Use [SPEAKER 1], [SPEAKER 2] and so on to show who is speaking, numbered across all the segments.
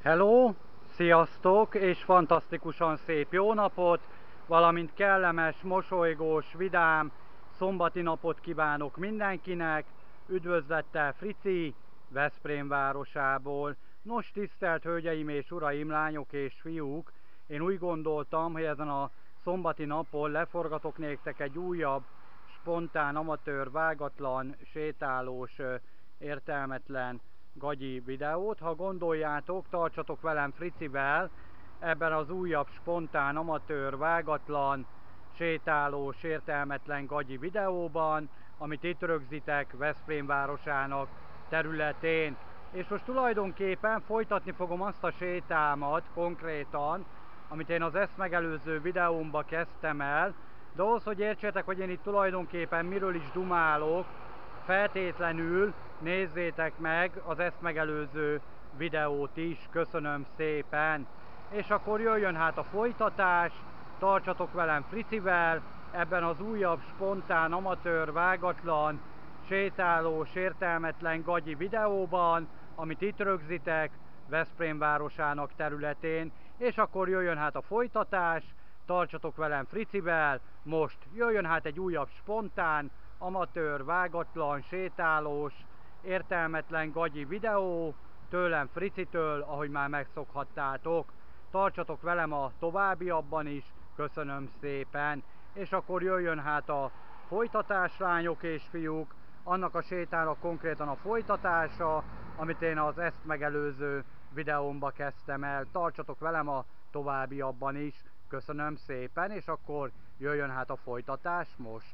[SPEAKER 1] Hello, sziasztok, és fantasztikusan szép jó napot, valamint kellemes, mosolygós, vidám szombati napot kívánok mindenkinek. Üdvözlettel Frici, Veszprém városából. Nos, tisztelt hölgyeim és uraim, lányok és fiúk, én úgy gondoltam, hogy ezen a szombati napon leforgatok néktek egy újabb, spontán, amatőr, vágatlan, sétálós, értelmetlen gagyi videót. Ha gondoljátok, tartsatok velem Fricivel ebben az újabb, spontán, amatőr, vágatlan, sétálós, értelmetlen gagyi videóban, amit itt rögzítek Veszprém városának területén. És most tulajdonképpen folytatni fogom azt a sétámat konkrétan, amit én az ezt megelőző videómba kezdtem el, de ahhoz, hogy értsétek, hogy én itt tulajdonképpen miről is dumálok, feltétlenül nézzétek meg az ezt megelőző videót is, köszönöm szépen. És akkor jöjjön hát a folytatás, tartsatok velem Fricivel, ebben az újabb, spontán, amatőr, vágatlan, sétálós, értelmetlen gagyi videóban, amit itt rögzítek Veszprém városának területén, és akkor jöjjön hát a folytatás, tartsatok velem Fricivel, most jöjjön hát egy újabb, spontán, amatőr, vágatlan, sétálós, értelmetlen gagyi videó, tőlem Fricitől, ahogy már megszokhattátok. Tartsatok velem a továbbiakban is, köszönöm szépen. És akkor jöjjön hát a folytatás, lányok és fiúk, annak a sétának konkrétan a folytatása, amit én az ezt megelőző videómba kezdtem el. Tartsatok velem a továbbiakban is, köszönöm szépen, és akkor jöjjön hát a folytatás most.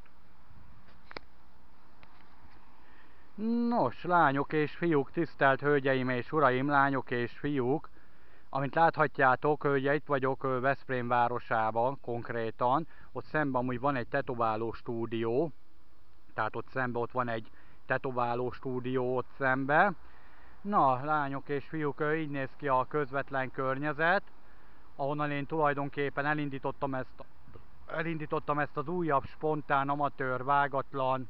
[SPEAKER 1] Nos, lányok és fiúk, tisztelt hölgyeim és uraim, lányok és fiúk, amint láthatjátok, ugye itt vagyok Veszprém városában konkrétan, ott szemben amúgy van egy tetováló stúdió, tehát ott szemben ott van egy tetováló stúdió ott szembe. Na, lányok és fiúk, így néz ki a közvetlen környezet, ahonnan én tulajdonképpen elindítottam ezt az újabb, spontán, amatőr, vágatlan,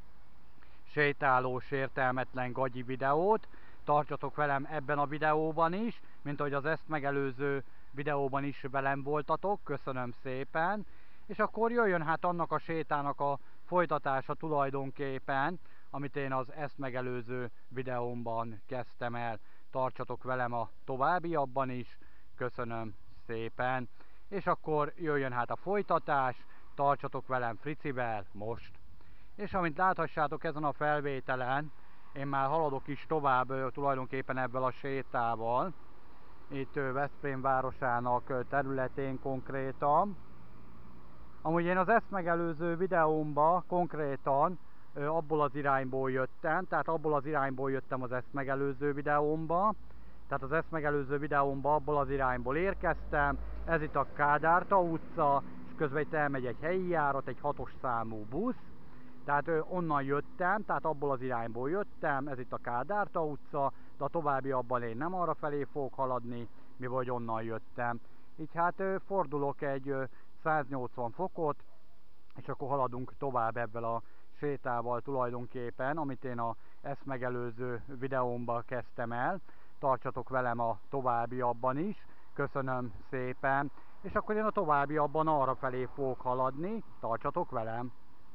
[SPEAKER 1] sétálós, értelmetlen gagyi videót. Tartsatok velem ebben a videóban is, mint ahogy az ezt megelőző videóban is velem voltatok, köszönöm szépen. És akkor jöjjön hát annak a sétának a folytatása tulajdonképpen, amit én az ezt megelőző videómban kezdtem el. Tartsatok velem a továbbiakban is, köszönöm szépen. És akkor jöjjön hát a folytatás, tartsatok velem Fricivel most. És amint láthassátok ezen a felvételen, én már haladok is tovább tulajdonképpen ebből a sétával, itt Veszprém városának területén konkrétan. Amúgy én az ezt megelőző videómba konkrétan abból az irányból jöttem, tehát abból az irányból jöttem az ezt megelőző videómba, tehát az ezt megelőző videómba abból az irányból érkeztem, ez itt a Kádárta utca, és közben itt elmegy egy helyi járat, egy 6-os számú busz, tehát onnan jöttem, tehát abból az irányból jöttem, ez itt a Kádárta utca, de a továbbiakban én nem arra felé fogok haladni, mivel hogy onnan jöttem. Így hát fordulok egy 180 fokot, és akkor haladunk tovább ebben a sétával tulajdonképpen, amit én a ezt megelőző videómba kezdtem el. Tartsatok velem a továbbiakban is, köszönöm szépen, és akkor én a továbbiakban arra felé fogok haladni, tartsatok velem!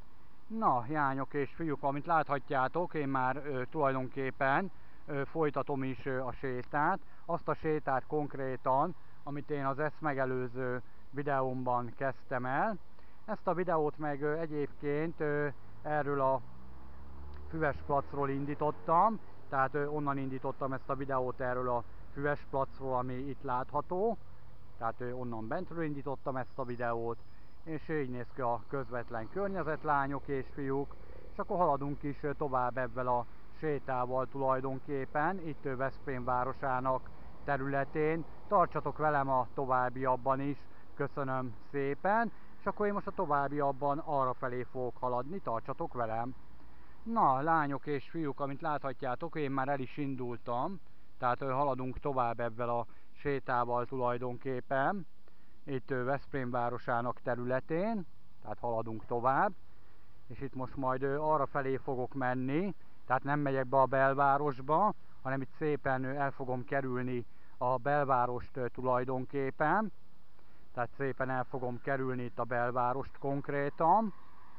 [SPEAKER 1] Na, lányok és fiúk, amit láthatjátok, én már tulajdonképpen folytatom is a sétát. Azt a sétát konkrétan, amit én az ezt megelőző videómban kezdtem el. Ezt a videót meg egyébként erről a Füvesplacról indítottam, tehát onnan indítottam ezt a videót erről a Füvesplacról, ami itt látható. Tehát onnan bentről indítottam ezt a videót, és így néz ki a közvetlen környezet, lányok és fiúk, és akkor haladunk is tovább ebben a sétával tulajdonképpen, itt Veszprém városának területén. Tartsatok velem a továbbiakban is, köszönöm szépen, és akkor én most a továbbiakban arra felé fogok haladni, tartsatok velem! Na, lányok és fiúk, amint láthatjátok, én már el is indultam, tehát haladunk tovább ebben a sétával tulajdonképpen, itt Veszprém városának területén, tehát haladunk tovább, és itt most majd arra felé fogok menni, tehát nem megyek be a belvárosba, hanem itt szépen el fogom kerülni a belvárost tulajdonképpen. Tehát szépen el fogom kerülni itt a belvárost konkrétan.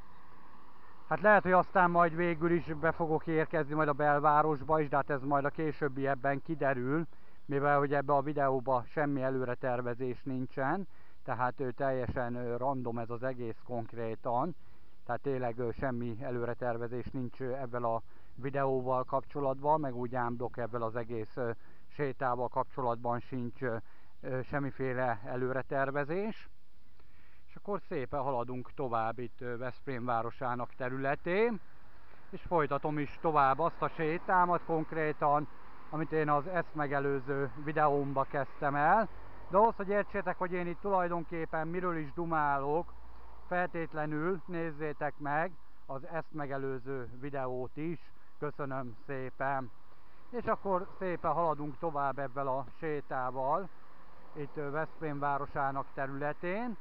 [SPEAKER 1] Hát lehet, hogy aztán majd végül is be fogok érkezni majd a belvárosba is, de hát ez majd a későbbiekben kiderül, mivel hogy ebbe a videóba semmi előre tervezés nincsen, tehát teljesen random ez az egész konkrétan, tehát tényleg semmi előre tervezés nincs ebben a videóval kapcsolatban, meg úgy ámblok ebben az egész sétával kapcsolatban sincs semmiféle előre tervezés. És akkor szépen haladunk tovább itt Veszprém városának területén, és folytatom is tovább azt a sétámat konkrétan, amit én az ezt megelőző videómba kezdtem el. De ahhoz, hogy értsétek, hogy én itt tulajdonképpen miről is dumálok, feltétlenül nézzétek meg az ezt megelőző videót is. Köszönöm szépen! És akkor szépen haladunk tovább ebben a sétával, itt Veszprém városának területén.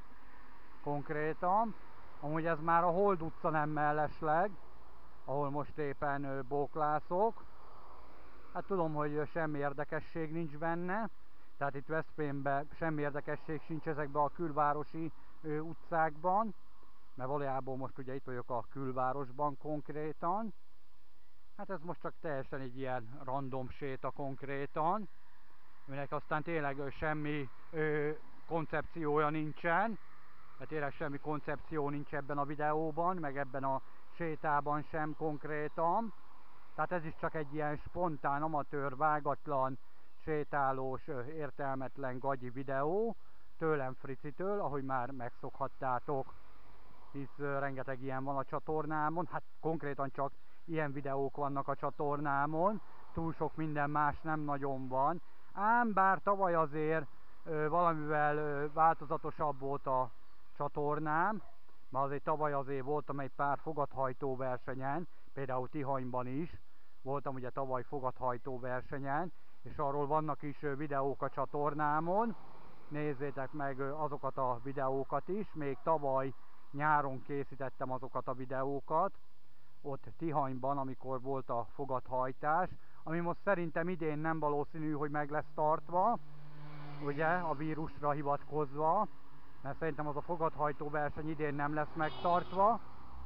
[SPEAKER 1] Konkrétan. Amúgy ez már a Hold utca, nem mellesleg, ahol most éppen bóklászok. Hát tudom, hogy semmi érdekesség nincs benne, tehát itt Veszprémben semmi érdekesség sincs ezekben a külvárosi utcákban, mert valójában most ugye itt vagyok a külvárosban konkrétan. Hát ez most csak teljesen egy ilyen random séta konkrétan, aminek aztán tényleg semmi koncepciója nincsen. Hát tényleg semmi koncepció nincs ebben a videóban, meg ebben a sétában sem konkrétan. Tehát ez is csak egy ilyen spontán, amatőr, vágatlan, sétálós, értelmetlen gagyi videó. Tőlem, Fricitől, ahogy már megszokhattátok. Hisz rengeteg ilyen van a csatornámon, hát konkrétan csak ilyen videók vannak a csatornámon. Túl sok minden más nem nagyon van. Ám bár tavaly azért valamivel változatosabb volt a csatornám, mert azért tavaly azért voltam egy pár fogathajtó versenyen, például Tihanyban is voltam ugye tavaly fogathajtó versenyen, és arról vannak is videók a csatornámon, nézzétek meg azokat a videókat is, még tavaly nyáron készítettem azokat a videókat, ott Tihanyban, amikor volt a fogathajtás, ami most szerintem idén nem valószínű, hogy meg lesz tartva, ugye, a vírusra hivatkozva, mert szerintem az a fogathajtó verseny idén nem lesz megtartva.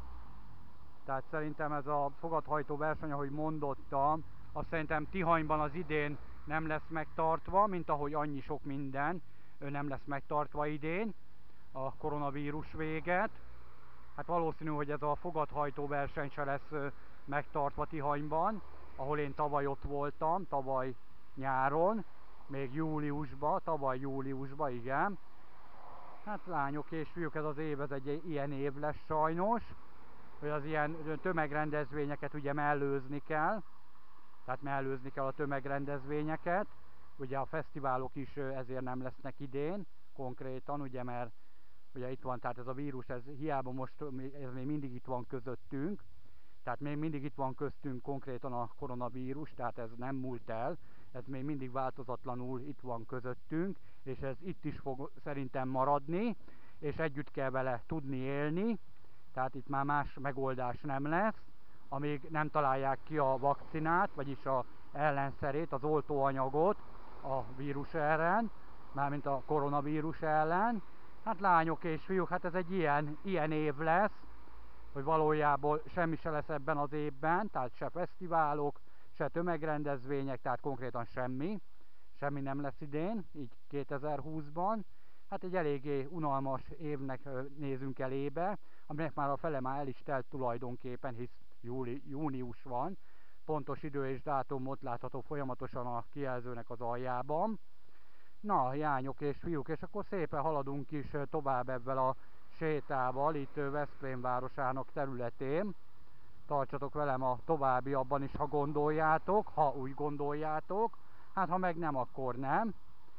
[SPEAKER 1] Tehát szerintem ez a fogathajtó verseny, ahogy mondottam, azt szerintem Tihanyban az idén nem lesz megtartva, mint ahogy annyi sok minden nem lesz megtartva idén, a koronavírus véget. Hát valószínű, hogy ez a fogathajtó verseny se lesz megtartva Tihanyban, ahol én tavaly ott voltam, tavaly nyáron, még júliusban, tavaly júliusban, igen. Hát lányok és fiúk, ez az év, ez egy ilyen év lesz sajnos, hogy az ilyen tömegrendezvényeket ugye mellőzni kell, tehát mellőzni kell a tömegrendezvényeket, ugye a fesztiválok is ezért nem lesznek idén konkrétan, ugye, mert ugye itt van, tehát ez a vírus, ez hiába most, ez még mindig itt van közöttünk, tehát még mindig itt van köztünk konkrétan a koronavírus, tehát ez nem múlt el, ez még mindig változatlanul itt van közöttünk, és ez itt is fog szerintem maradni, és együtt kell vele tudni élni, tehát itt már más megoldás nem lesz, amíg nem találják ki a vakcinát, vagyis a ellenszerét, az oltóanyagot a vírus ellen, mármint a koronavírus ellen. Hát lányok és fiúk, hát ez egy ilyen év lesz, hogy valójában semmi se lesz ebben az évben, tehát se fesztiválok, se tömegrendezvények, tehát konkrétan semmi nem lesz idén, így 2020-ban. Hát egy eléggé unalmas évnek nézünk elébe, aminek már a fele már el is telt tulajdonképpen, hisz június van, pontos idő és dátum ott látható folyamatosan a kijelzőnek az aljában. Na, jányok és fiúk, és akkor szépen haladunk is tovább ebben a sétával, itt Veszprém városának területén. Tartsatok velem a továbbiakban is, ha gondoljátok, ha úgy gondoljátok, hát ha meg nem, akkor nem.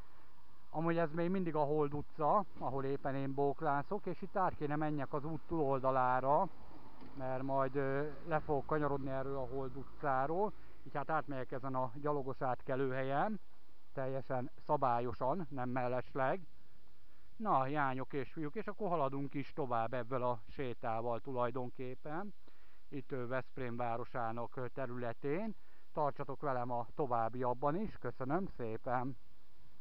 [SPEAKER 1] Amúgy ez még mindig a Hold utca, ahol éppen én bóklászok, és itt át kéne menjek az út túloldalára, mert majd le fogok kanyarodni erről a Hold utcáról, így hát átmegyek ezen a gyalogos átkelőhelyen, teljesen szabályosan, nem mellesleg. Na, jányok és fiúk, és akkor haladunk is tovább ebből a sétával tulajdonképpen, itt Veszprém városának területén. Tartsatok velem a továbbiakban is, köszönöm szépen!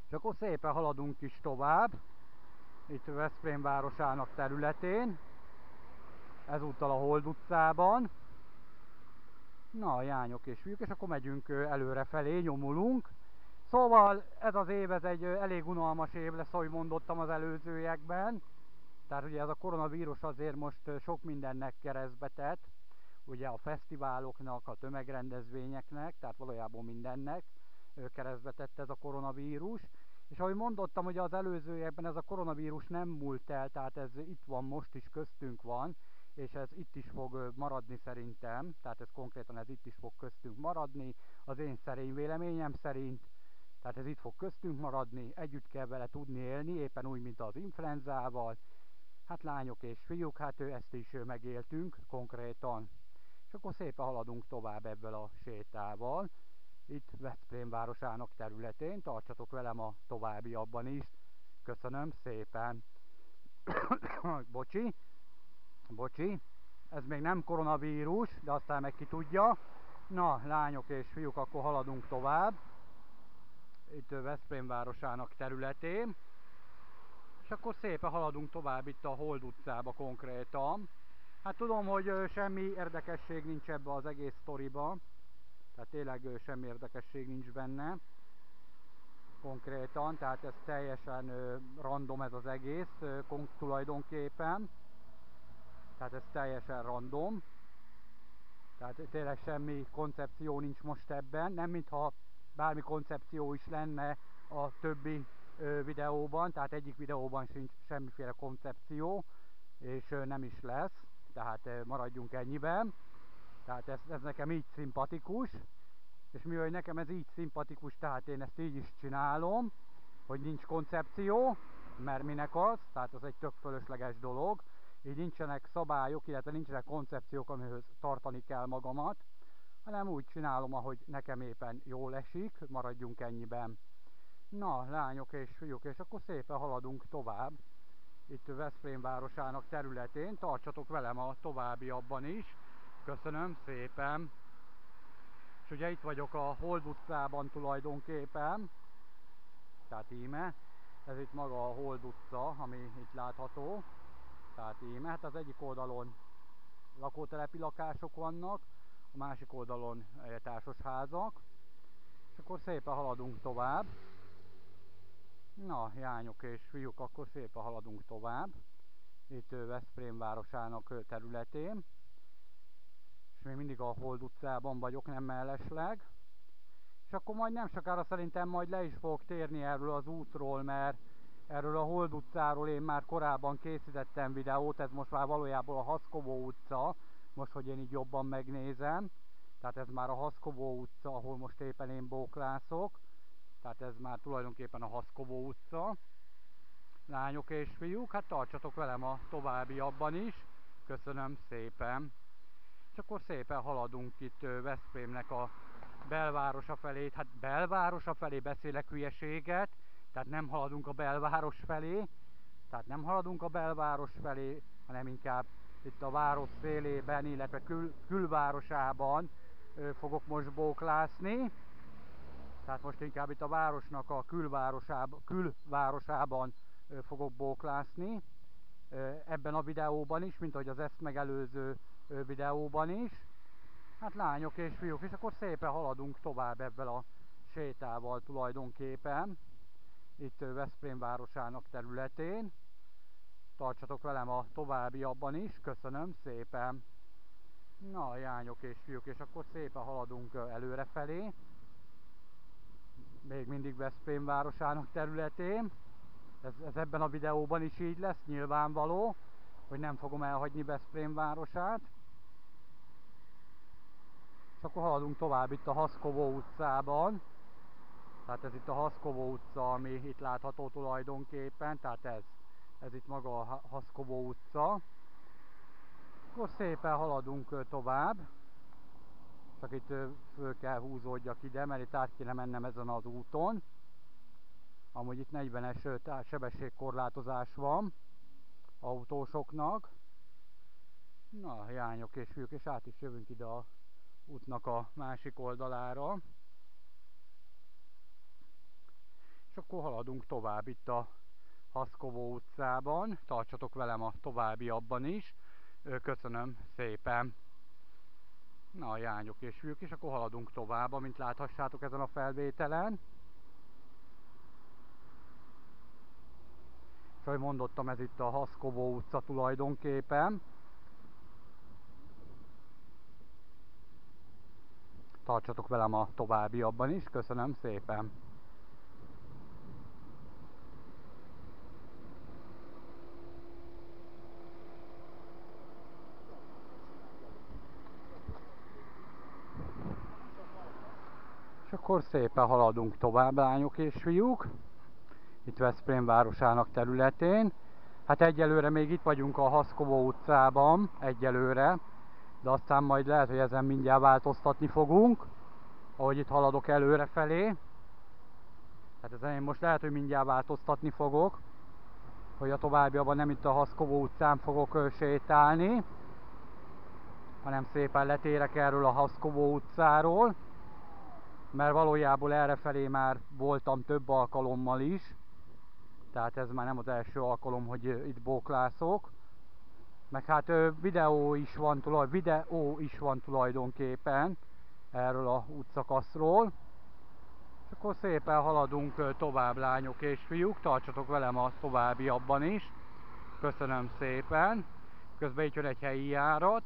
[SPEAKER 1] És akkor szépen haladunk is tovább, itt Veszprém városának területén, ezúttal a Hold utcában. Na, jányok és fiúk, és akkor megyünk előrefelé, nyomulunk. Szóval ez az év, ez egy elég unalmas év lesz, ahogy mondottam az előzőekben. Tehát ugye ez a koronavírus azért most sok mindennek keresztbe tett, ugye a fesztiváloknak, a tömegrendezvényeknek, tehát valójában mindennek keresztbe tett ez a koronavírus. És ahogy mondottam, hogy az előzőekben ez a koronavírus nem múlt el, tehát ez itt van, most is köztünk van, és ez itt is fog maradni szerintem, tehát ez konkrétan ez itt is fog köztünk maradni, az én szerény véleményem szerint, tehát ez itt fog köztünk maradni, együtt kell vele tudni élni, éppen úgy, mint az influenzával. Hát lányok és fiúk, hát ezt is megéltünk konkrétan. És akkor szépen haladunk tovább ebből a sétával, itt Veszprém városának területén, tartsatok velem a továbbiakban is. Köszönöm szépen. Bocsi, ez még nem koronavírus, de aztán meg ki tudja. Na, lányok és fiúk, akkor haladunk tovább, itt Veszprém városának területén. És akkor szépen haladunk tovább itt a Hold utcába konkrétan. Hát tudom, hogy semmi érdekesség nincs ebbe az egész sztoriba. Tehát tényleg semmi érdekesség nincs benne. Konkrétan, tehát ez teljesen random ez az egész tulajdonképpen. Tehát ez teljesen random. Tehát tényleg semmi koncepció nincs most ebben. Nem mintha bármi koncepció is lenne a többi videóban, tehát egyik videóban sincs semmiféle koncepció, és nem is lesz, tehát maradjunk ennyiben. Tehát ez nekem így szimpatikus, és mivel nekem ez így szimpatikus, tehát én ezt így is csinálom, hogy nincs koncepció, mert minek az, tehát az egy tök fölösleges dolog, így nincsenek szabályok, illetve nincsenek koncepciók, amihez tartani kell magamat, hanem úgy csinálom, ahogy nekem éppen jól esik, maradjunk ennyiben. Na, lányok és fiúk, és akkor szépen haladunk tovább, itt Veszprém városának területén, tartsatok velem a továbbiakban is, köszönöm szépen. És ugye itt vagyok a Hold utcában tulajdonképpen, tehát íme, ez itt maga a Hold utca, ami itt látható, tehát íme, hát az egyik oldalon lakótelepi lakások vannak, a másik oldalon társasházak, és akkor szépen haladunk tovább. Na, jányok és fiúk, akkor szépen haladunk tovább, itt Veszprém városának területén, és még mindig a Hold utcában vagyok, nem mellesleg. És akkor majd nem sokára szerintem majd le is fogok térni erről az útról, mert erről a Hold utcáról én már korábban készítettem videót, ez most már valójában a Haszkovó utca, most hogy én így jobban megnézem. Tehát ez már a Haszkovó utca, ahol most éppen én bóklászok. Tehát ez már tulajdonképpen a Haszkovó utca. Lányok és fiúk, hát tartsatok velem a továbbiakban is. Köszönöm szépen. És akkor szépen haladunk itt Veszprémnek a belvárosa felé, hát belvárosa felé beszélek hülyeséget, tehát nem haladunk a belváros felé, hanem inkább itt a város szélében, illetve külvárosában fogok most bóklászni. Tehát most inkább itt a városnak a külvárosában fogok bóklászni. Ebben a videóban is, mint ahogy az ezt megelőző videóban is. Hát lányok és fiúk, és akkor szépen haladunk tovább ebben a sétával tulajdonképpen. Itt Veszprém városának területén. Tartsatok velem a továbbiakban is, köszönöm szépen. Na, lányok és fiúk, és akkor szépen haladunk előrefelé. Még mindig Veszprém városának területén. Ez ebben a videóban is így lesz, nyilvánvaló, hogy nem fogom elhagyni Veszprém városát. És akkor haladunk tovább itt a Haszkovó utcában. Tehát ez itt a Haszkovó utca, ami itt látható tulajdonképpen, tehát ez itt maga a Haszkovó utca. Akkor szépen haladunk tovább. Csak itt föl kell húzódjak ide, mert itt át kéne mennem ezen az úton. Amúgy itt 40-es sebességkorlátozás van autósoknak. Na, lányok és fiúk, és át is jövünk ide a útnak a másik oldalára. És akkor haladunk tovább itt a Haszkovó utcában, tartsatok velem a továbbiakban is. Köszönöm szépen! Na, jányok és fiúk, és akkor haladunk tovább, amint láthassátok ezen a felvételen. És ahogy mondottam, ez itt a Haszkovó utca tulajdonképpen. Tartsatok velem a továbbiakban is, köszönöm szépen! És akkor szépen haladunk tovább, lányok és fiúk, itt Veszprém városának területén. Hát egyelőre még itt vagyunk a Haszkovó utcában, egyelőre, de aztán majd lehet, hogy ezen mindjárt változtatni fogunk, ahogy itt haladok előre felé. Tehát ezen én most lehet, hogy mindjárt változtatni fogok, hogy a továbbiakban nem itt a Haszkovó utcán fogok sétálni, hanem szépen letérek erről a Haszkovó utcáról, mert valójában errefelé már voltam több alkalommal is, tehát ez már nem az első alkalom, hogy itt bóklászok. Meg hát videó is van tulajdonképpen erről a útszakaszról. És akkor szépen haladunk tovább, lányok és fiúk, tartsatok velem a továbbiakban is. Köszönöm szépen! Közben itt jön egy helyi járat.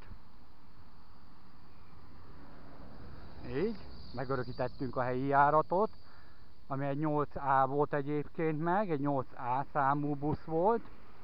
[SPEAKER 1] Így, megörökítettünk a helyi járatot, ami egy 8A volt egyébként meg, egy 8A számú busz volt.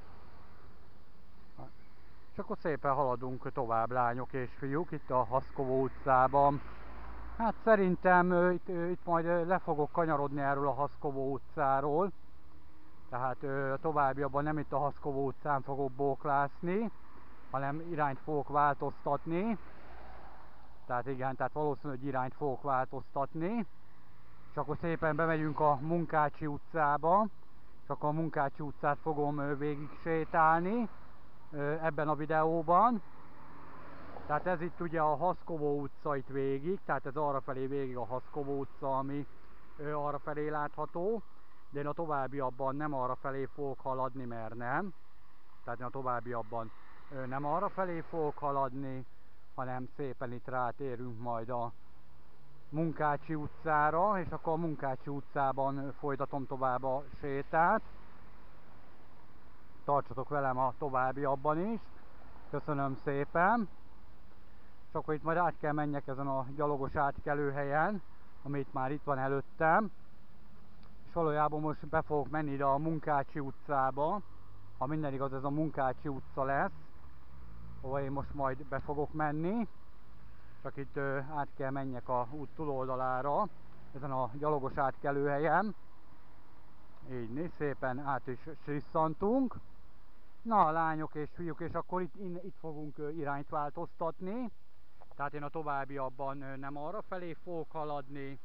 [SPEAKER 1] És akkor szépen haladunk tovább, lányok és fiúk, itt a Haszkovó utcában. Hát szerintem itt majd le fogok kanyarodni erről a Haszkovó utcáról. Tehát továbbiakban nem itt a Haszkovó utcán fogok bóklászni, hanem irányt fogok változtatni. Tehát igen, tehát valószínűleg irányt fogok változtatni. És akkor szépen bemegyünk a Munkácsi utcába, és akkor a Munkácsi utcát fogom végig sétálni ebben a videóban. Tehát ez itt ugye a Haszkovó utca itt végig, tehát ez arrafelé végig a Haszkovó utca, ami arrafelé látható. De én a továbbiakban nem arrafelé fogok haladni, mert nem. Tehát én a továbbiakban nem arrafelé fogok haladni, hanem szépen itt rátérünk majd a Munkácsi utcára, és akkor a Munkácsi utcában folytatom tovább a sétát. Tartsatok velem a továbbiakban is. Köszönöm szépen! És akkor itt majd át kell menjek ezen a gyalogos átkelőhelyen, amit már itt van előttem. És valójában most be fogok menni ide a Munkácsi utcába. Ha minden igaz, ez a Munkácsi utca lesz, ahol én most majd be fogok menni. Csak itt át kell menjek a út túloldalára, ezen a gyalogos átkelőhelyen. Így szépen át is slisszantunk. Na, lányok és fiúk, és akkor itt fogunk irányt változtatni. Tehát én a továbbiakban nem arra felé fogok haladni,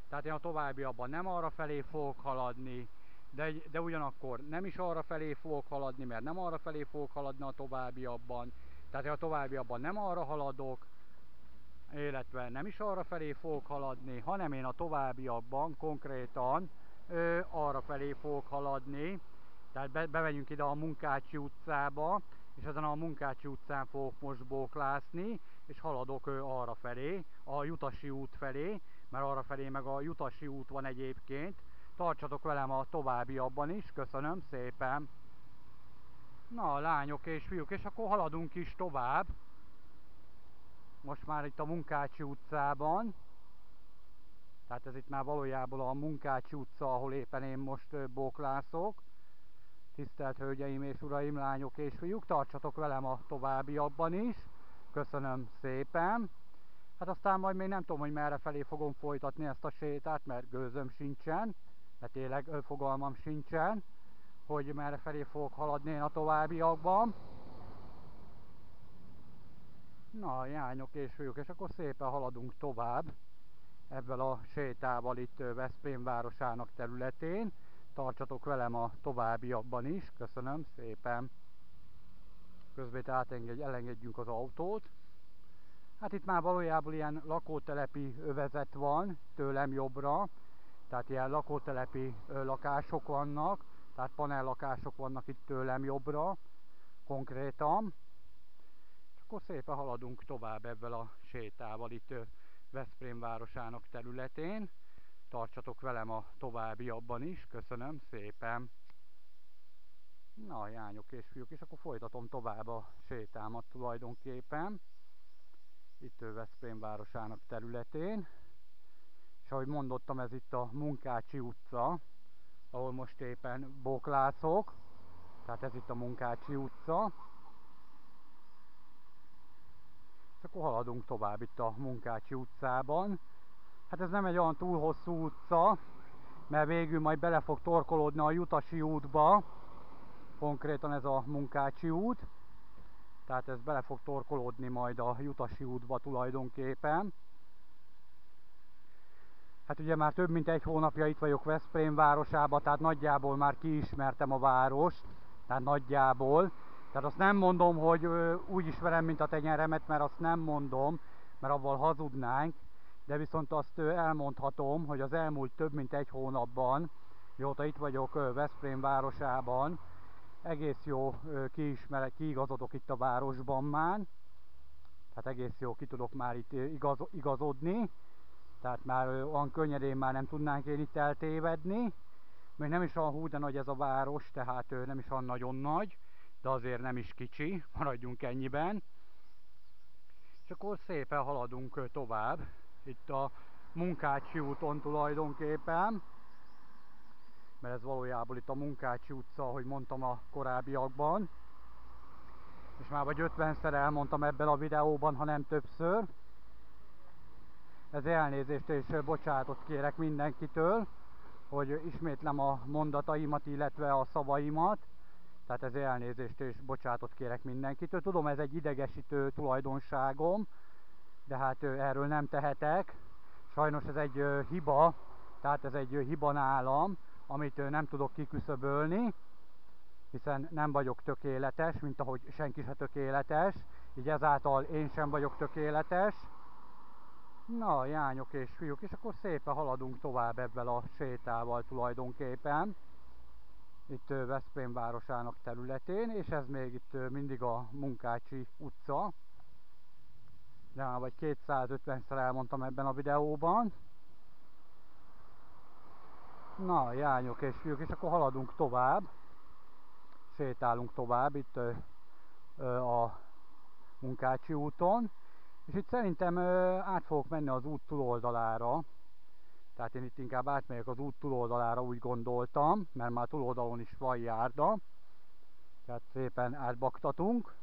[SPEAKER 1] de ugyanakkor nem is arra felé fogok haladni, mert nem arra felé fogok haladni a továbbiakban. Tehát én a továbbiakban nem arra haladok, illetve nem is arra felé fogok haladni, hanem én a továbbiakban konkrétan arra felé fogok haladni. Tehát bemegyünk ide a Munkácsi utcába, és ezen a Munkácsi utcán fogok most bóklászni, és haladok arra felé, a Jutasi út felé, mert arra felé meg a Jutasi út van egyébként. Tartsatok velem a továbbiakban is, köszönöm szépen! Na, lányok és fiúk, és akkor haladunk is tovább. Most már itt a Munkácsi utcában. Tehát ez itt már valójában a Munkácsi utca, ahol éppen én most bóklászok. Tisztelt hölgyeim és uraim, lányok és fiúk, tartsatok velem a továbbiakban is. Köszönöm szépen. Hát aztán majd még nem tudom, hogy merre felé fogom folytatni ezt a sétát, mert gőzöm sincsen, mert tényleg fogalmam sincsen, hogy merre felé fogok haladni én a továbbiakban. Na, lányok és fiúk, és akkor szépen haladunk tovább ebben a sétával itt Veszprém városának területén. Tartsatok velem a továbbiakban is, köszönöm szépen. Közben elengedjünk az autót. Hát itt már valójában ilyen lakótelepi övezet van tőlem jobbra. Tehát ilyen lakótelepi lakások vannak, tehát panellakások vannak itt tőlem jobbra, konkrétan. És akkor szépen haladunk tovább ebben a sétával itt Veszprém városának területén. Tartsatok velem a továbbiakban is, köszönöm szépen. Na, jányok és fiúk, és akkor folytatom tovább a sétámat tulajdonképpen. Itt Veszprém városának területén. És ahogy mondottam, ez itt a Munkácsi utca, ahol most éppen bóklászok. Tehát ez itt a Munkácsi utca. És akkor haladunk tovább itt a Munkácsi utcában. Hát ez nem egy olyan túl hosszú utca, mert végül majd bele fog torkolódni a Jutasi útba. Konkrétan ez a Munkácsi út. Tehát ez bele fog torkolódni majd a Jutasi útba tulajdonképpen. Hát ugye már több mint egy hónapja itt vagyok Veszprém városában, tehát nagyjából már kiismertem a várost, tehát nagyjából. Tehát azt nem mondom, hogy úgy ismerem, mint a tenyeremet, mert azt nem mondom, mert abból hazudnánk, de viszont azt elmondhatom, hogy az elmúlt több mint egy hónapban, mióta itt vagyok Veszprém városában, egész jó kiigazodok itt a városban már, tehát egész jó ki tudok már itt igazodni. Tehát már olyan könnyedén már nem tudnánk én itt eltévedni. Még nem is olyan hú de nagy ez a város, tehát nem is olyan nagyon nagy, de azért nem is kicsi, maradjunk ennyiben. És akkor szépen haladunk tovább, itt a Munkácsi úton tulajdonképpen, mert ez valójában itt a Munkácsi utca, ahogy mondtam a korábbiakban. És már vagy 50-szer elmondtam ebben a videóban, ha nem többször. Ez elnézést és bocsánatot kérek mindenkitől, hogy ismétlem a mondataimat, illetve a szavaimat. Tehát ez elnézést és bocsánatot kérek mindenkitől. Tudom, ez egy idegesítő tulajdonságom, de hát erről nem tehetek. Sajnos ez egy hiba, tehát ez egy hiba nálam, amit nem tudok kiküszöbölni, hiszen nem vagyok tökéletes, mint ahogy senki se tökéletes, így ezáltal én sem vagyok tökéletes. Na, jányok és fiúk, és akkor szépen haladunk tovább ebben a sétával tulajdonképpen. Itt Veszprém városának területén, és ez még itt mindig a Munkácsi utca. De már vagy 250-szer elmondtam ebben a videóban. Na, jányok és fiúk, és akkor haladunk tovább. Sétálunk tovább itt a Munkácsi úton. És itt szerintem át fogok menni az út túloldalára. Tehát én itt inkább átmegyek az út túloldalára, úgy gondoltam, mert már túloldalon is van járda. Tehát szépen átbaktatunk.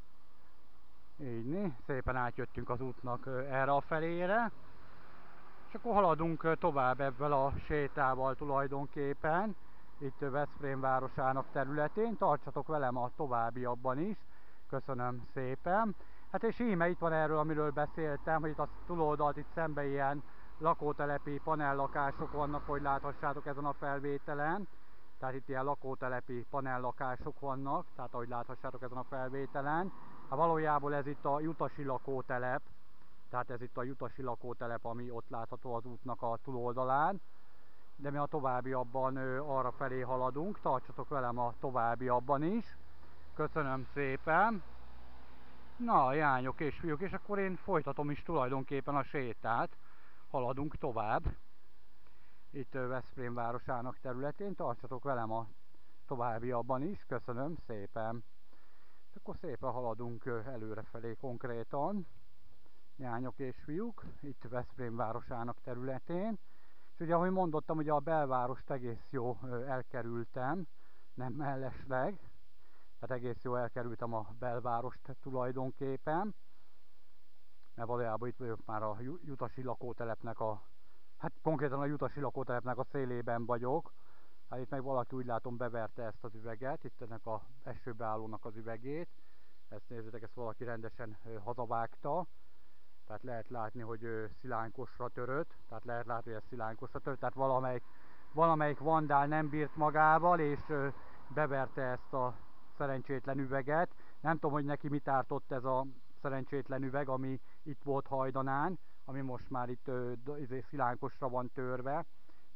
[SPEAKER 1] Így, szépen átjöttünk az útnak erre a felére. És akkor haladunk tovább ebből a sétával tulajdonképpen. Itt Veszprém városának területén. Tartsatok velem a továbbiakban is. Köszönöm szépen. Hát és íme itt van erről, amiről beszéltem, hogy itt a túloldalt itt szemben ilyen lakótelepi panellakások vannak, hogy láthassátok ezen a felvételen. Tehát itt ilyen lakótelepi panellakások vannak, tehát ahogy láthassátok ezen a felvételen. Hát valójában ez itt a Jutasi lakótelep, tehát ez itt a Jutasi lakótelep, ami ott látható az útnak a túloldalán. De mi a továbbiakban arra felé haladunk, tartsatok velem a továbbiakban is. Köszönöm szépen! Na, jányok és fiúk, és akkor én folytatom is tulajdonképpen a sétát. Haladunk tovább. Itt Veszprém városának területén. Tartsatok velem a továbbiakban is. Köszönöm szépen. És akkor szépen haladunk előrefelé konkrétan. Jányok és fiúk, itt Veszprém városának területén. És ugye, ahogy mondottam, ugye a belvárost egész jó elkerültem, nem mellesleg. Tehát egész jó elkerültem a belvárost tulajdonképpen, mert valójában itt vagyok már a Jutasi lakótelepnek hát konkrétan a Jutasi lakótelepnek a szélében vagyok. Hát itt meg valaki úgy látom beverte ezt az üveget, itt ennek a esőbeállónak az üvegét. Ezt nézzétek, ezt valaki rendesen hazavágta. Tehát lehet látni, hogy szilánkosra törött, tehát lehet látni, hogy ez szilánkosra törött, tehát valamelyik vandál nem bírt magával, és beverte ezt a szerencsétlen üveget. Nem tudom, hogy neki mit ártott ez a szerencsétlen üveg, ami itt volt hajdanán, ami most már itt szilánkosra van törve.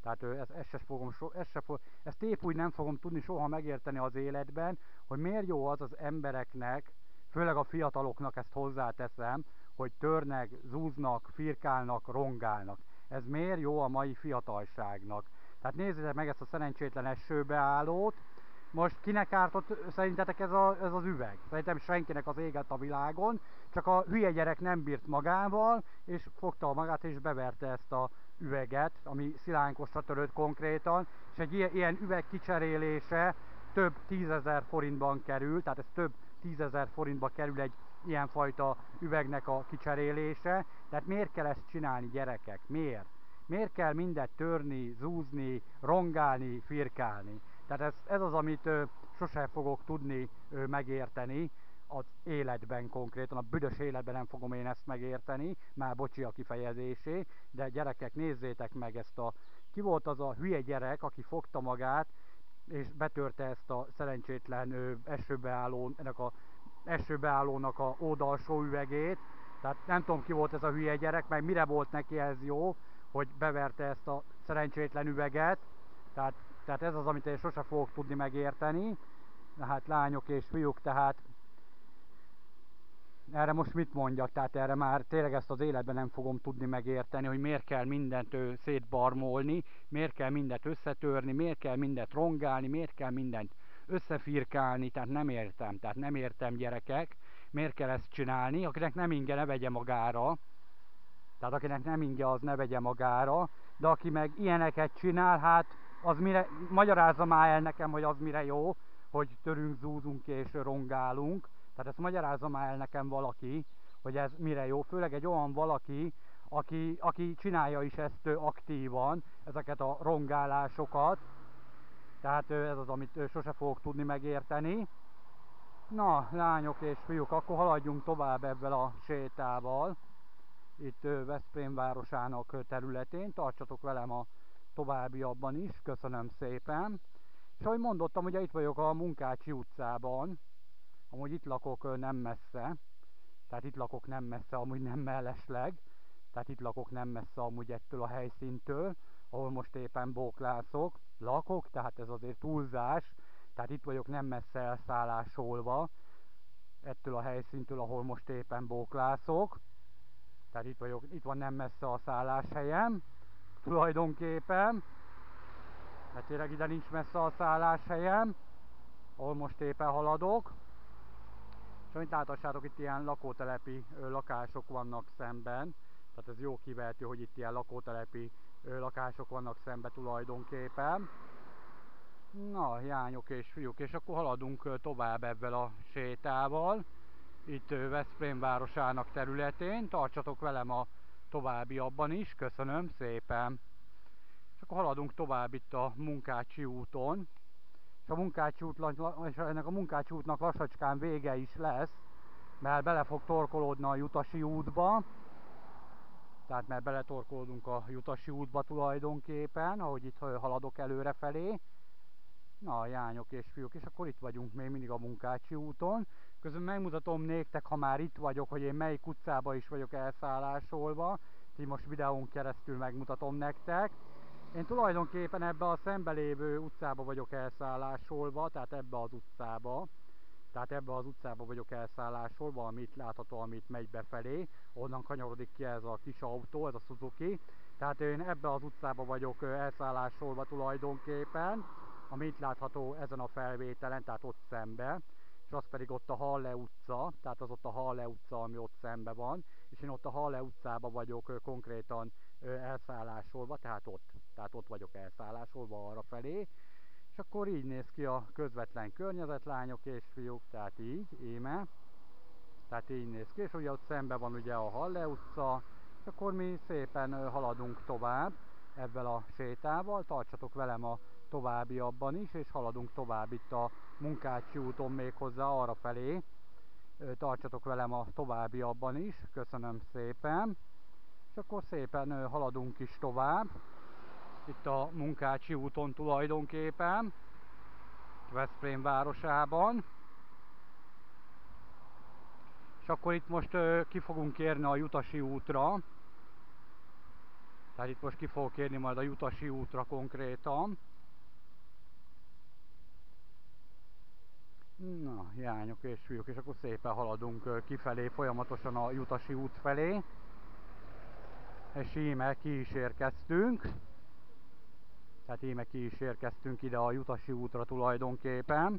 [SPEAKER 1] Tehát ezt épp úgy nem fogom tudni soha megérteni az életben, hogy miért jó az az embereknek, főleg a fiataloknak, ezt hozzáteszem, hogy törnek, zúznak, firkálnak, rongálnak. Ez miért jó a mai fiatalságnak? Tehát nézzétek meg ezt a szerencsétlen esőbeállót. Most kinek ártott szerintetek ez az üveg? Szerintem senkinek az éget a világon, csak a hülye gyerek nem bírt magával, és fogta magát és beverte ezt a üveget, ami szilánkosra törött konkrétan, és egy ilyen üveg kicserélése több 10 000 forintban kerül, tehát ez több 10 000 forintba kerül egy ilyenfajta üvegnek a kicserélése. Tehát miért kell ezt csinálni, gyerekek? Miért? Miért kell mindet törni, zúzni, rongálni, firkálni? Tehát ez az, amit sose fogok tudni megérteni az életben konkrétan, a büdös életben nem fogom én ezt megérteni, már bocsi a kifejezésé, de gyerekek, nézzétek meg ezt ki volt az a hülye gyerek, aki fogta magát, és betörte ezt a szerencsétlen esőbeállónak a oldalsó üvegét. Tehát nem tudom, ki volt ez a hülye gyerek, meg mire volt neki ez jó, hogy beverte ezt a szerencsétlen üveget. Tehát ez az, amit én sose fogok tudni megérteni. Na hát lányok és fiúk, tehát erre most mit mondjak? Tehát erre már tényleg ezt az életben nem fogom tudni megérteni, hogy miért kell mindent szétbarmolni, miért kell mindent összetörni, miért kell mindent rongálni, miért kell mindent összefirkálni, tehát nem értem gyerekek, miért kell ezt csinálni, akinek nem inge, ne vegye magára, tehát akinek nem inge, az ne vegye magára, de aki meg ilyeneket csinál, hát az mire, magyarázza már el nekem, hogy az mire jó, hogy törünk, zúzunk és rongálunk. Tehát ezt magyarázza már el nekem valaki, hogy ez mire jó, főleg egy olyan valaki, aki csinálja is ezt aktívan, ezeket a rongálásokat. Tehát ez az, amit sose fogok tudni megérteni. Na, lányok és fiúk, akkor haladjunk tovább ebben a sétával. Itt Veszprém városának területén, tartsatok velem a továbbiakban is, köszönöm szépen. És ahogy mondottam, ugye itt vagyok a Munkácsi utcában, amúgy itt lakok nem messze, tehát itt lakok nem messze, amúgy nem mellesleg, tehát itt lakok nem messze amúgy ettől a helyszíntől, ahol most éppen bóklászok, lakok, tehát ez azért túlzás, tehát itt vagyok nem messze elszállásolva, ettől a helyszíntől, ahol most éppen bóklászok. Tehát itt vagyok, itt van nem messze a szálláshelyem, tulajdonképpen, mert tényleg ide nincs messze a szálláshelyem, ahol most éppen haladok. És amit láthatjátok, itt ilyen lakótelepi lakások vannak szemben, tehát ez jó kivehető, hogy itt ilyen lakótelepi lakások vannak szemben tulajdonképpen. Na, jányok és fiúk, és akkor haladunk tovább ebben a sétával. Itt Veszprém városának területén, tartsatok velem a továbbiakban is, köszönöm szépen. És akkor haladunk tovább itt a Munkácsi úton, és ennek a Munkácsi útnak lassacskán vége is lesz, mert bele fog torkolódni a Jutasi útba, tehát mert beletorkolódunk a Jutasi útba tulajdonképpen, ahogy itt haladok előrefelé. Na, jányok és fiúk, és akkor itt vagyunk még mindig a Munkácsi úton. Közben megmutatom néktek, ha már itt vagyok, hogy én melyik utcába is vagyok elszállásolva. Így most videón keresztül megmutatom nektek. Én tulajdonképpen ebbe a szembelévő utcába vagyok elszállásolva, tehát ebbe az utcába. Tehát ebbe az utcába vagyok elszállásolva, amit látható, amit megy befelé. Onnan kanyarodik ki ez a kis autó, ez a Suzuki. Tehát én ebbe az utcába vagyok elszállásolva tulajdonképpen, ami itt látható ezen a felvételen, tehát ott szembe. És az pedig ott a Halle utca, tehát az ott a Halle utca, ami ott szembe van. És én ott a Halle utcába vagyok konkrétan elszállásolva, tehát ott vagyok elszállásolva arra felé. És akkor így néz ki a közvetlen környezet, lányok és fiúk, tehát így, íme. Tehát így néz ki, és ugye ott szemben van ugye a Halle utca, és akkor mi szépen haladunk tovább ebben a sétával, tartsatok velem a továbbiakban is, és haladunk tovább itt a Munkácsi úton méghozzá arra felé. Tartsatok velem a továbbiakban is, köszönöm szépen. És akkor szépen haladunk is tovább, itt a Munkácsi úton tulajdonképpen, Veszprém városában. És akkor itt most ki fogunk érni a Jutasi útra. Tehát itt most ki fogok érni majd a Jutasi útra konkrétan. Na, jányok és fiúk, és akkor szépen haladunk kifelé, folyamatosan a Jutasi út felé. És íme ki is érkeztünk. Tehát íme ki is érkeztünk ide a Jutasi útra tulajdonképpen.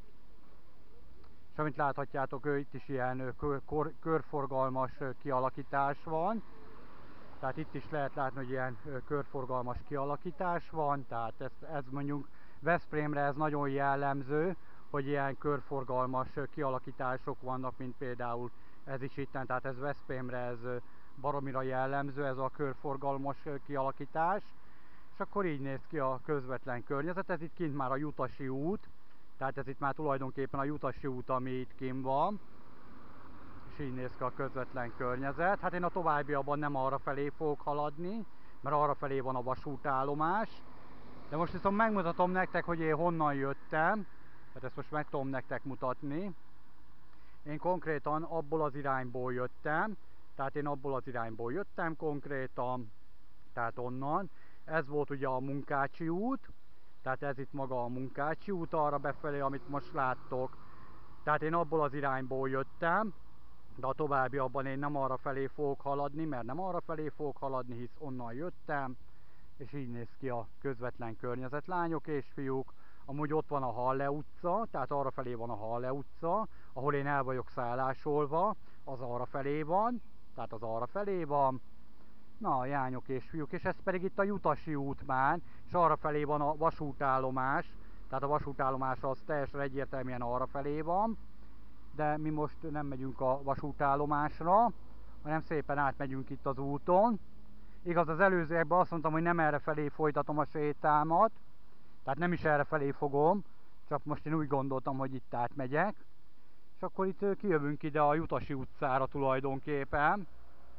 [SPEAKER 1] És amint láthatjátok, itt is ilyen körforgalmas kialakítás van. Tehát itt is lehet látni, hogy ilyen körforgalmas kialakítás van. Tehát ez mondjuk Veszprémre ez nagyon jellemző, hogy ilyen körforgalmas kialakítások vannak, mint például ez is itten. Tehát ez Veszprémre ez baromira jellemző, ez a körforgalmas kialakítás. És akkor így néz ki a közvetlen környezet. Ez itt kint már a Jutasi út. Tehát ez itt már tulajdonképpen a Jutasi út, ami itt kint van. És így néz ki a közvetlen környezet. Hát én a továbbiakban nem arra felé fogok haladni, mert arra felé van a vasútállomás. De most viszont megmutatom nektek, hogy én honnan jöttem. Tehát ezt most meg tudom nektek mutatni. Én konkrétan abból az irányból jöttem. Tehát én abból az irányból jöttem konkrétan. Tehát onnan. Ez volt ugye a Munkácsi út. Tehát ez itt maga a Munkácsi út arra befelé, amit most láttok. Tehát én abból az irányból jöttem. De a továbbiakban én nem arra felé fogok haladni, mert nem arra felé fogok haladni, hisz onnan jöttem, és így néz ki a közvetlen környezet, lányok és fiúk. Amúgy ott van a Halle utca, tehát arra felé van a Halle utca, ahol én el vagyok szállásolva, az arra felé van, tehát az arra felé van. Na, lányok és fiúk, és ez pedig itt a Jutasi út már, és arra felé van a vasútállomás, tehát a vasútállomás az teljesen egyértelműen arra felé van. De mi most nem megyünk a vasútállomásra, hanem szépen átmegyünk itt az úton. Igaz, az előzőekben azt mondtam, hogy nem erre felé folytatom a sétámat, tehát nem is erre felé fogom, csak most én úgy gondoltam, hogy itt átmegyek. És akkor itt kijövünk ide a Jutasi utcára tulajdonképpen.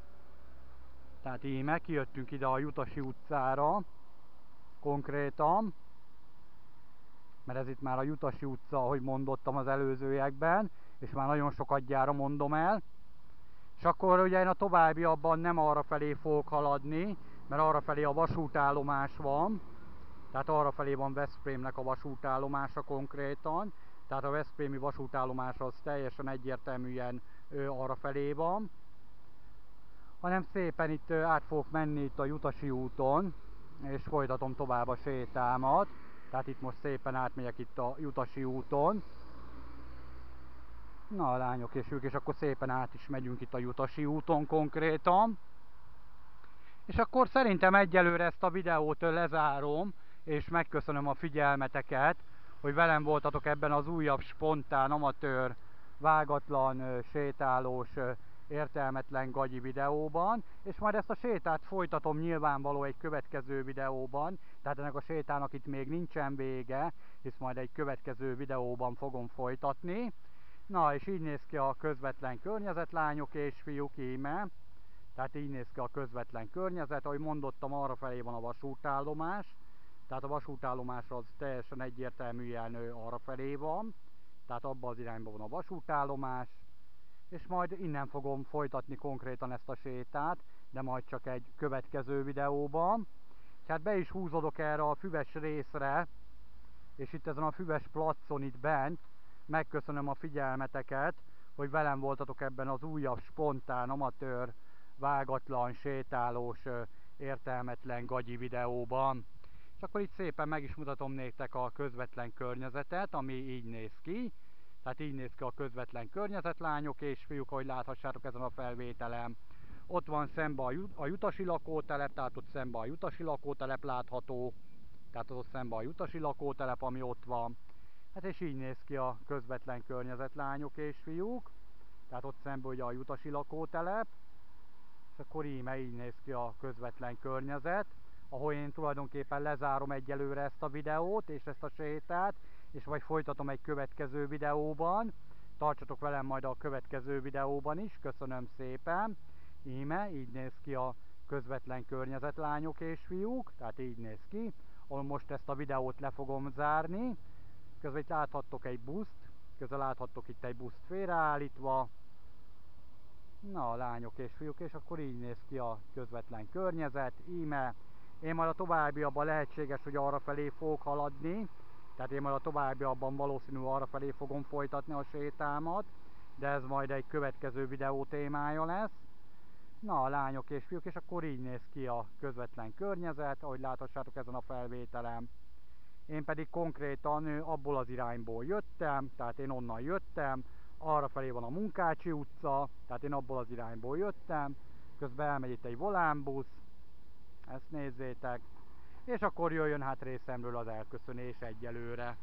[SPEAKER 1] Tehát íme, kijöttünk ide a Jutasi utcára konkrétan, mert ez itt már a Jutasi utca, ahogy mondottam az előzőekben, és már nagyon sokat gyára mondom el. És akkor ugye én a továbbiakban nem arra felé fogok haladni, mert arra felé a vasútállomás van, tehát arra felé van Veszprémnek a vasútállomása konkrétan, tehát a veszprémi vasútállomás az teljesen egyértelműen arra felé van, hanem szépen itt át fogok menni itt a Jutasi úton, és folytatom tovább a sétámat, tehát itt most szépen átmegyek itt a Jutasi úton. Na, lányok és ők, és akkor szépen át is megyünk itt a Jutasi úton konkrétan. És akkor szerintem egyelőre ezt a videót lezárom, és megköszönöm a figyelmeteket, hogy velem voltatok ebben az újabb spontán, amatőr, vágatlan, sétálós, értelmetlen gagyi videóban, és majd ezt a sétát folytatom nyilvánvaló egy következő videóban, tehát ennek a sétának itt még nincsen vége, hisz majd egy következő videóban fogom folytatni. Na, és így néz ki a közvetlen környezet, lányok és fiúk, íme. Tehát így néz ki a közvetlen környezet, ahogy mondottam, arra felé van a vasútállomás, tehát a vasútállomás az teljesen egyértelműen arra felé van, tehát abban az irányban van a vasútállomás, és majd innen fogom folytatni konkrétan ezt a sétát, de majd csak egy következő videóban. Tehát be is húzódok erre a füves részre, és itt ezen a füves placon itt bent megköszönöm a figyelmeteket, hogy velem voltatok ebben az újabb, spontán, amatőr, vágatlan, sétálós, értelmetlen gagyi videóban. És akkor itt szépen meg is mutatom nektek a közvetlen környezetet, ami így néz ki. Tehát így néz ki a közvetlen környezet, lányok és fiúk, ahogy láthassátok ezen a felvételem. Ott van szemben a Jutasi lakótelep, tehát ott szemben a Jutasi lakótelep látható. Tehát ott szemben a Jutasi lakótelep, ami ott van. Hát és így néz ki a közvetlen környezet, lányok és fiúk. Tehát ott szemben ugye a Jutasi lakótelep. És akkor íme így néz ki a közvetlen környezet, ahol én tulajdonképpen lezárom egyelőre ezt a videót és ezt a sétát, és vagy folytatom egy következő videóban. Tartsatok velem majd a következő videóban is, köszönöm szépen. Íme így néz ki a közvetlen környezet, lányok és fiúk, tehát így néz ki, ahol most ezt a videót le fogom zárni. Közben itt láthattok egy buszt, közben láthattok itt egy buszt félreállítva. Na, lányok és fiúk, és akkor így néz ki a közvetlen környezet, íme, Én majd a továbbiakban lehetséges, hogy arrafelé fogok haladni, tehát én majd a továbbiakban valószínű arrafelé fogom folytatni a sétámat, de ez majd egy következő videó témája lesz. Na, lányok és fiúk, és akkor így néz ki a közvetlen környezet, ahogy láthatjátok ezen a felvételem. Én pedig konkrétan abból az irányból jöttem, tehát én onnan jöttem, arra felé van a Munkácsi utca, tehát én abból az irányból jöttem, közben elmegy itt egy volánbusz, ezt nézzétek, és akkor jöjjön hát részemről az elköszönés egyelőre.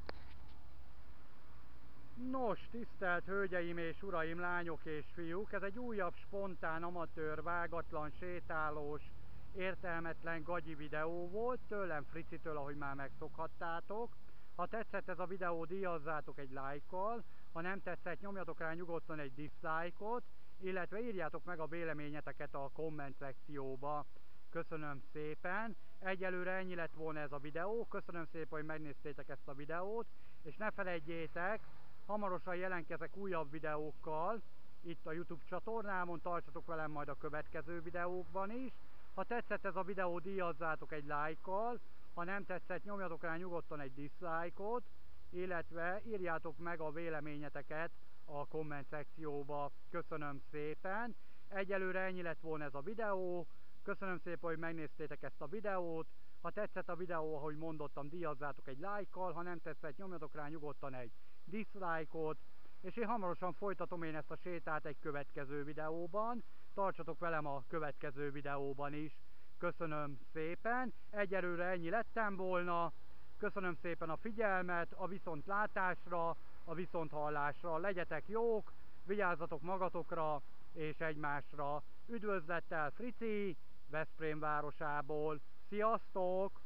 [SPEAKER 1] Nos, tisztelt hölgyeim és uraim, lányok és fiúk, ez egy újabb spontán, amatőr, vágatlan, sétálós, értelmetlen gagyi videó volt, tőlem Fricitől, ahogy már megszokhattátok. Ha tetszett ez a videó, díjazzátok egy lájkkal, ha nem tetszett, nyomjatok rá nyugodtan egy dislike-ot, illetve írjátok meg a véleményeteket a komment szekcióba. Köszönöm szépen, egyelőre ennyi lett volna ez a videó, köszönöm szépen, hogy megnéztétek ezt a videót, és ne felejtjétek, hamarosan jelentkezek újabb videókkal itt a YouTube csatornámon, tartsatok velem majd a következő videókban is. Ha tetszett ez a videó, díjazzátok egy lájkkal, ha nem tetszett, nyomjatok rá nyugodtan egy dislike-ot, illetve írjátok meg a véleményeteket a komment szekcióba. Köszönöm szépen! Egyelőre ennyi lett volna ez a videó, köszönöm szépen, hogy megnéztétek ezt a videót. Ha tetszett a videó, ahogy mondottam, díjazzátok egy lájkkal, ha nem tetszett, nyomjatok rá nyugodtan egy dislike-ot, és én hamarosan folytatom én ezt a sétát egy következő videóban. Tartsatok velem a következő videóban is. Köszönöm szépen, egyelőre ennyi lettem volna. Köszönöm szépen a figyelmet, a viszontlátásra, a viszonthallásra. Legyetek jók, vigyázzatok magatokra és egymásra. Üdvözlettel Frici, Veszprém városából. Sziasztok!